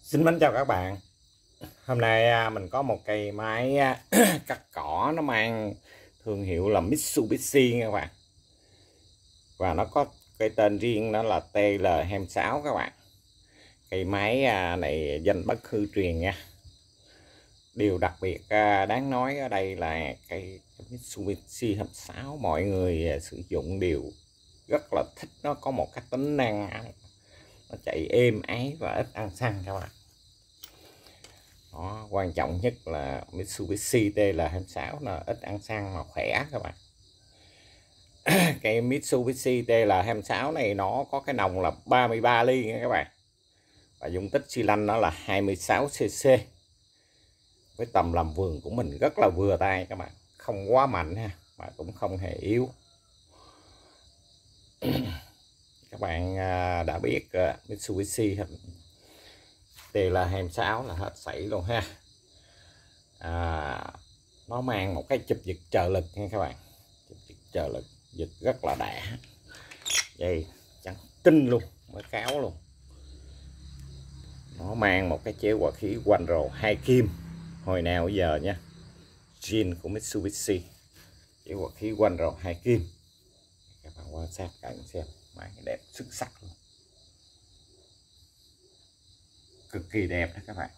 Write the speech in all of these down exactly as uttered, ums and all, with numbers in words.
Xin mến chào các bạn. Hôm nay à, mình có một cây máy à, cắt cỏ, nó mang thương hiệu là Mitsubishi nha các bạn. Và nó có cái tên riêng, đó là T L hai mươi sáu các bạn. Cây máy à, này danh bất hư truyền nha. Điều đặc biệt à, đáng nói ở đây là cây Mitsubishi hai mươi sáu mọi người à, sử dụng đều rất là thích. Nó có một cái tính năng, nó chạy êm ái và ít ăn xăng các bạn. Đó, quan trọng nhất là Mitsubishi T L hai mươi sáu là ít ăn xăng mà khỏe các bạn. Cái Mitsubishi T L hai mươi sáu này nó có cái nòng là ba mươi ba ly nha các bạn, và dung tích xi lanh nó là hai mươi sáu xê xê. Với tầm làm vườn của mình rất là vừa tay các bạn, không quá mạnh ha, mà cũng không hề yếu. Các bạn đã biết Mitsubishi T L hai mươi sáu là hết sảy luôn ha. À, nó mang một cái chụp giật trợ lực nha các bạn, chụp giật trợ lực giật rất là đã, đây trắng tinh luôn, mới cáo luôn. Nó mang một cái chế hòa khí quanh rồ hai kim hồi nào bây giờ nha, zin của Mitsubishi, chế hòa khí quanh rồ hai kim. Các bạn quan sát cận xem, máy đẹp xuất sắc luôn, cực kỳ đẹp đó các bạn,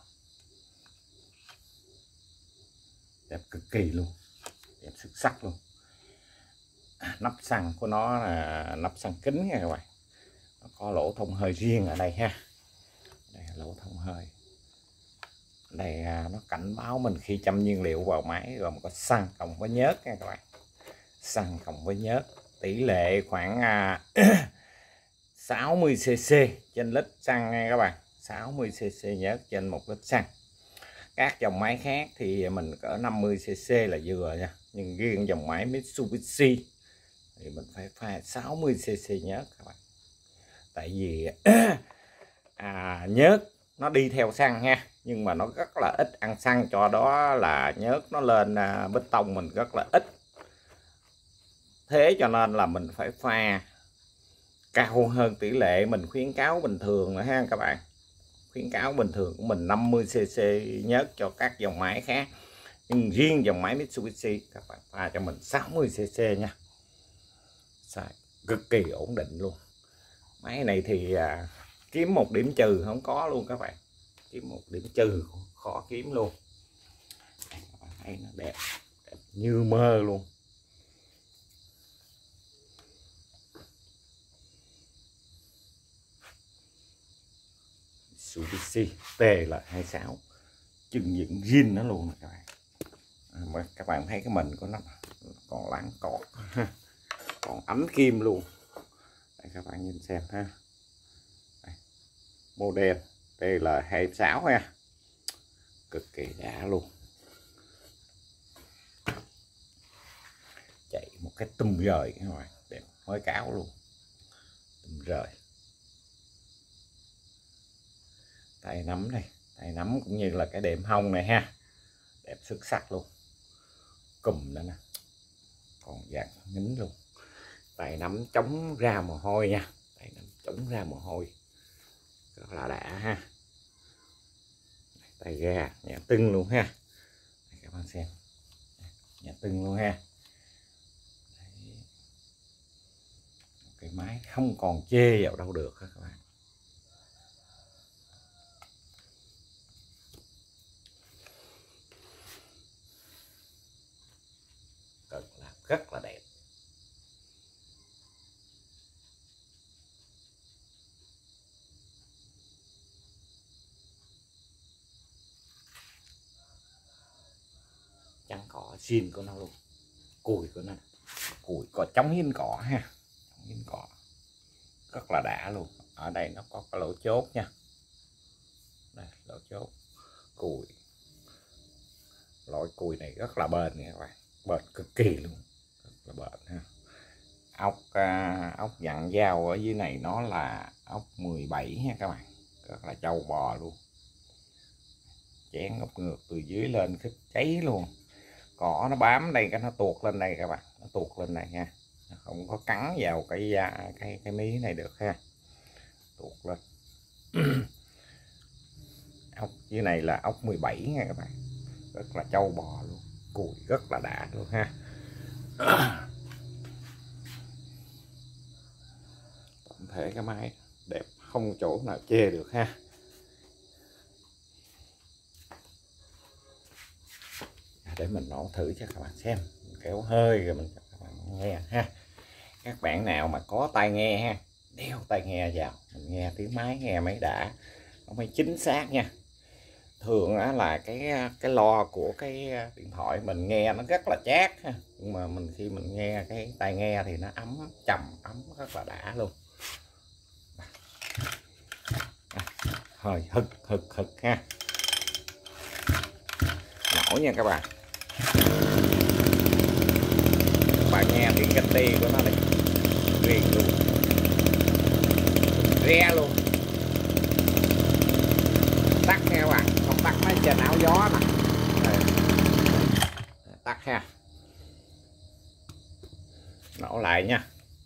đẹp cực kỳ luôn, đẹp xuất sắc luôn. Nắp xăng của nó là nắp xăng kính nha các bạn, nó có lỗ thông hơi riêng ở đây ha. Đây là lỗ thông hơi, đây nó cảnh báo mình khi châm nhiên liệu vào máy gồm có xăng cộng với nhớt nha các bạn. Xăng cộng với nhớt tỷ lệ khoảng sáu mươi xê xê trên lít xăng nha các bạn, sáu mươi xê xê nhớt trên một lít xăng. Các dòng máy khác thì mình cỡ năm mươi xê xê là vừa nha, nhưng riêng dòng máy Mitsubishi thì mình phải pha sáu mươi xê xê nhớt các bạn. Tại vì à, nhớt nó đi theo xăng nha, nhưng mà nó rất là ít ăn xăng, cho đó là nhớt nó lên à, bê tông mình rất là ít. Thế cho nên là mình phải pha cao hơn tỷ lệ mình khuyến cáo bình thường nữa ha các bạn. Khuyến cáo bình thường của mình năm mươi xê xê nhớt cho các dòng máy khác, nhưng riêng dòng máy Mitsubishi các bạn pha cho mình sáu mươi xê xê nha. Xài cực kỳ ổn định luôn. Máy này thì à, kiếm một điểm trừ không có luôn các bạn, kiếm một điểm trừ khó kiếm luôn. Các bạn thấy nó đẹp, đẹp như mơ luôn. Mitsubishi T L hai mươi sáu chừng dựng zin nó luôn các bạn. À, các bạn thấy cái mình của nó còn láng cọt, còn ánh kim luôn. Đây, các bạn nhìn xem ha. Đây, model T L hai mươi sáu ha, cực kỳ đã luôn. Chạy một cái tum rời các bạn, đẹp mới cáo luôn, tum rời. Tay nắm đây, tay nắm cũng như là cái đệm hông này ha, đẹp xuất sắc luôn. Cùm đó nè, còn vàng nhính luôn. Tay nắm chống ra mồ hôi nha, tay nắm chống ra mồ hôi rất là đã ha. Tay ga nhẹ tưng luôn ha. Đây, các bạn xem, nhẹ tưng luôn ha. Đấy. Cái máy không còn chê vào đâu được các bạn. Cực là rất là đẹp. Trắng cỏ zin của nó luôn, cùi của nó, cùi có chống hiên cỏ ha, chống hiên cỏ rất là đã luôn. Ở đây nó có cái lỗ chốt nha, đây lỗ chốt cùi, loại cùi này rất là bền nha các bạn, bền cực kỳ luôn, rất là bền ha. Ốc à, ốc dặn dao ở dưới này nó là ốc mười bảy nha các bạn, rất là trâu bò luôn. Chén ốc ngược từ dưới lên khích cháy luôn. Cỏ nó bám đây, cái nó tuột lên đây các bạn, nó tuột lên này nha, nó không có cắn vào cái cái cái mí này được ha, tuột lên. Như này là ốc mười bảy nha các bạn, rất là trâu bò luôn, cùi rất là đã luôn ha. Tổng thể cái máy đẹp không chỗ nào chê được ha. Để mình nổ thử cho các bạn xem, mình kéo hơi rồi mình cho các bạn nghe ha. Các bạn nào mà có tai nghe ha, đeo tai nghe vào, mình nghe tiếng máy nghe máy đã, nó mới chính xác nha. Thường á, là cái cái loa của cái điện thoại mình nghe nó rất là chát ha, nhưng mà mình khi mình nghe cái tai nghe thì nó ấm trầm ấm rất là đã luôn. Hơi hực hực hực ha, nổi nha các bạn. Các bạn nghe tiếng canh ti của nó này, riêng luôn, re luôn. Tắt nha các bạn, không tắt mấy trên áo gió nè. Tắt ha, nổ lại nha,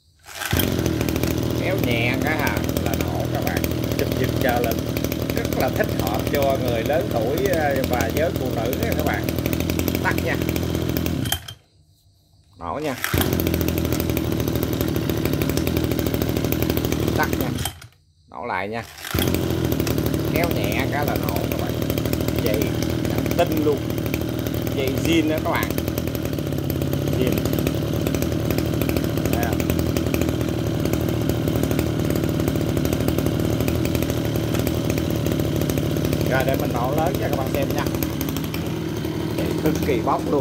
kéo nhẹ cái ha là nổ các bạn. Chụp giật chờ lên rất là thích hợp cho người lớn tuổi và giới phụ nữ nha các bạn. Tắt nha, nổ nha, tắt nha, nổ lại nha, kéo nhẹ cái là nổ các bạn. Dây tinh luôn, dây zin đó các bạn, zin. Rồi để mình nổ lớn cho các bạn xem nha. Dây cực kỳ bóc luôn.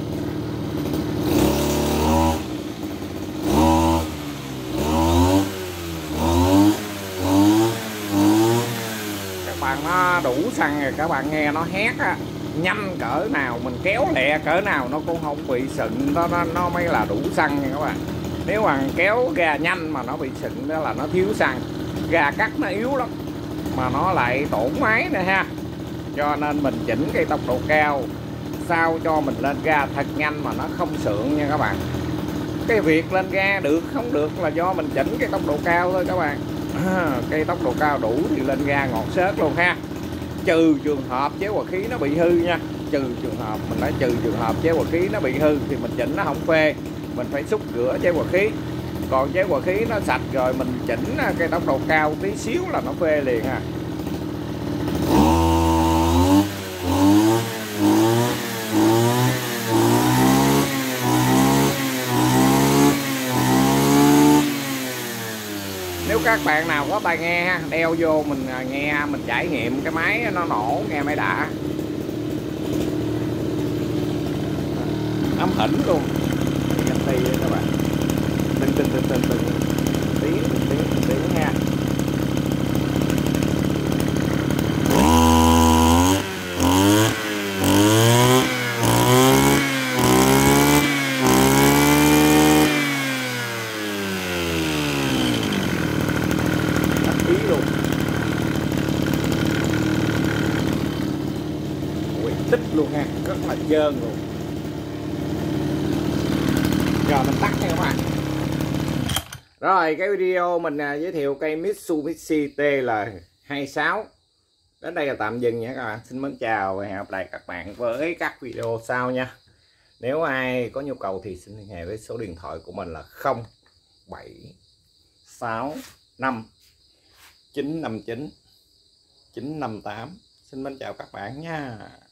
Các bạn nó đủ xăng rồi, các bạn nghe nó hét á, nhanh cỡ nào mình kéo lẹ cỡ nào nó cũng không bị sựng, nó, nó nó mới là đủ xăng nha các bạn. Nếu mà kéo ga nhanh mà nó bị sựng đó là nó thiếu xăng, ga cắt nó yếu lắm mà nó lại tổn máy nè ha. Cho nên mình chỉnh cái tốc độ cao sao cho mình lên ga thật nhanh mà nó không sượng nha các bạn. Cái việc lên ga được không được là do mình chỉnh cái tốc độ cao thôi các bạn. À, cái tốc độ cao đủ thì lên ga ngọt xớt luôn ha. Trừ trường hợp chế hòa khí nó bị hư nha, trừ trường hợp mình nói trừ trường hợp chế hòa khí nó bị hư thì mình chỉnh nó không phê, mình phải xúc rửa chế hòa khí. Còn chế hòa khí nó sạch rồi mình chỉnh cái tốc độ cao tí xíu là nó phê liền à. Nếu các bạn nào có tai nghe ha, đeo vô mình nghe, mình trải nghiệm cái máy nó nổ nghe máy đã, ấm hỉnh luôn. Canh ti các bạn, từng từng từng từng từng tiếng tiếng tiếng nha. Luôn tích luôn ha, rất là trơn luôn. Rồi mình tắt nha các bạn. Rồi cái video mình giới thiệu cây Mitsubishi T L hai sáu đến đây là tạm dừng nha các bạn. Xin mến chào và hẹn gặp lại các bạn với các video sau nha. Nếu ai có nhu cầu thì xin liên hệ với số điện thoại của mình là không bảy sáu năm chín năm chín chín năm tám. Xin mến chào các bạn nha.